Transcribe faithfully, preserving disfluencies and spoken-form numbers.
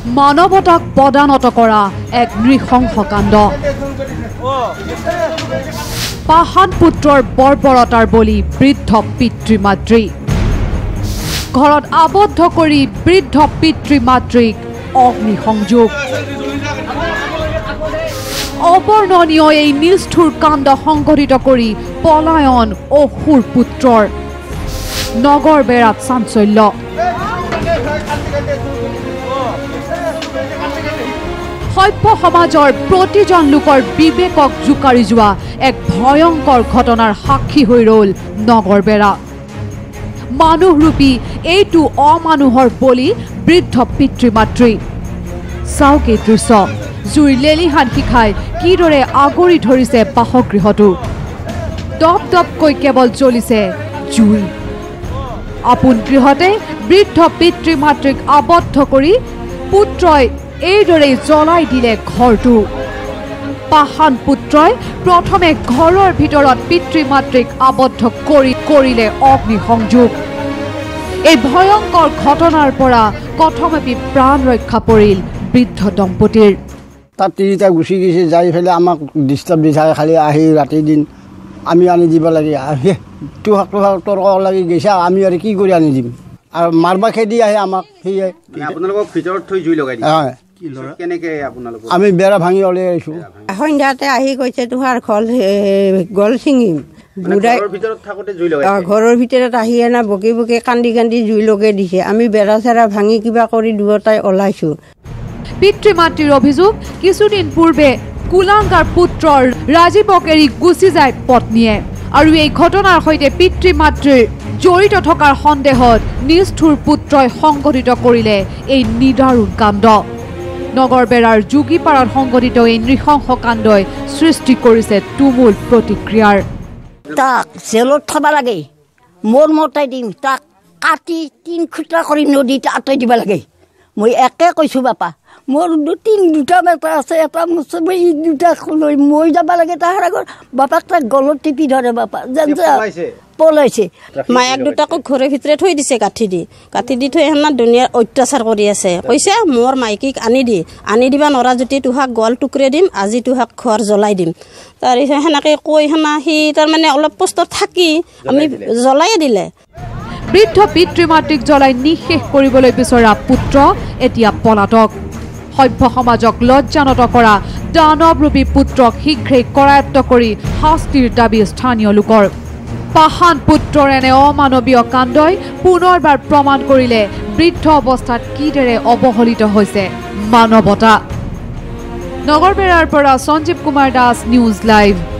মানৱতাক পদানত কৰা এক নৃশংসকাণ্ড পাহান পুত্ৰৰ বৰ্বৰতাৰ বলি বৃদ্ধ পিতৃ মাতৃ ঘৰত আবদ্ধ কৰি বৃদ্ধ পিতৃ মাতৃক অগ্নিসংযোগ অবৰ্ণনীয় এই নিষ্ঠুৰ কাণ্ড সংঘটিত কৰি পলায়ন অসুৰ পুত্ৰৰ নগৰ বেৰাত চাঞ্চল্য সভ্য সমাজৰ প্ৰতিজন লোকৰ বিবেকক জোকাৰি যোৱা এক ভয়ংকৰ ঘটনাৰ সাক্ষী হৈ ৰল নগৰ বেৰা মানুহৰূপী এইটো অমানুহৰ বলি বৃদ্ধ পিতৃ মাতৃ চাওক এই দৃশ্য জুইৰ লেলিহান শিখাই কিদৰে আগৰি ধৰিছে বাসগৃহটো দপ দপকৈ কেৱল জ্বলিছে জুই আপোন গৃহতে বৃদ্ধ পিতৃ মাতৃক আবদ্ধ কৰি পুত্ৰই এইদৰে জ্বলাই দিলে ঘৰটো পাহান পুত্ৰই প্ৰথমে ঘৰৰ ভিতৰত পিতৃ মাতৃক আবদ্ধ কৰি কৰিলে অগ্নিসংযোগ এই ভয়ংকৰ ঘটনাৰ পৰা কথমপি প্ৰাণ ৰক্ষা পৰিল বৃদ্ধ দম্পতীৰ তাত তিনিটা গুচি গৈছে যাই ফেলে আমাক ডিষ্টাৰ্ব দি থাকে খালি আহি ৰাতি দিন আমি আনি দিব লাগে তোহাক তোহাক তৰ্ক লাগি গৈছে আমি আৰু কি কৰি আনি দিম আৰু মাৰবা খেদি আহে আমাক সেয়ে আপোনালোকক ভিতৰত থৈ জুই লগাই দিয়ে কেনেকে আপোনালোক আমি বেৰা ভাঙি ওলাই আহিছোঁ সন্ধ্যাতে আহি কৈছে তোহাৰ ঘৰ গল ছিঙিম ঘৰৰ ভিতৰত আহি এনা বকি বকি কান্দি কান্দি জুই লগাই দিছে আমি বেৰা চেৰা ভাঙি কিবা কৰি দুয়োটাই ওলাইছোঁ পিতৃ মাতৃৰ অভিযোগ কিছুদিন পূৰ্বে কুলাংগাৰ পুত্ৰৰ ৰাজীৱক এৰি গুচি যায় পত্নীয়ে আৰু এই ঘটনাৰ সৈতে পিতৃ মাতৃৰ জড়িত থকাৰ সন্দেহত নিষ্ঠুৰ পুত্ৰই সংঘটিত কৰিলে এই নিদাৰুণ কাণ্ড নগৰ বেৰাৰ যোগীপাৰাত সংঘটিত এই নৃশংস কাণ্ডই সৃষ্টি কৰিছে তুমুল প্ৰতিক্ৰিয়াৰ তাক জেলত থব লাগে মোৰ মতাই দিম তাক কাটি তিন খুটা কৰি নদীত আঁতৰাই দিব লাগে মই একে কৈছোঁ বাপা মোৰ তিন দুটা বেটা আছে এটা মই দুটা লৈ মই যাব লাগে তাৰ আগত বাপাক তাক গলত টিপি ধৰে বাপা যেন পলাইছে মায়াক দুটাকো ঘৰৰ ভিতৰত থৈ দিছে কাঠি দি কাঠি দি থৈ সেনা দুনিয়াৰ অত্যাচাৰ কৰি আছে কৈছে মোৰ মাইকীক আনি দি আনি দিবা নৰা যদি তোহাক গল টুকুৰে দিম আজি তোহাক ঘৰ জ্বলাই দিম তাৰপিছত সেনেকৈ কৈ সেনা সি তাৰমানে অলপ পোষ্টত থাকি আমি জ্বলাই দিলে বৃদ্ধ পিতৃ মাতৃক জ্বলাই নিঃশেষ কৰিবলৈ বিচৰা পুত্ৰ এতিয়া পলাতক সভ্য সমাজক লজ্জানত কৰা দানৱৰূপী পুত্ৰক শীঘ্ৰেই কৰায়ত্ব কৰি শাস্তিৰ দাবী স্থানীয় লোকৰ পাহান পুত্ৰৰ এনে অমানৱীয় কাণ্ডই পুনৰবাৰ প্ৰমাণ কৰিলে বৃদ্ধ অৱস্থাত কিদৰে অৱহেলিত হৈছে মানৱতা নগৰবেৰাৰ পৰা সঞ্জীৱ কুমাৰ দাস নিউজ লাইভ।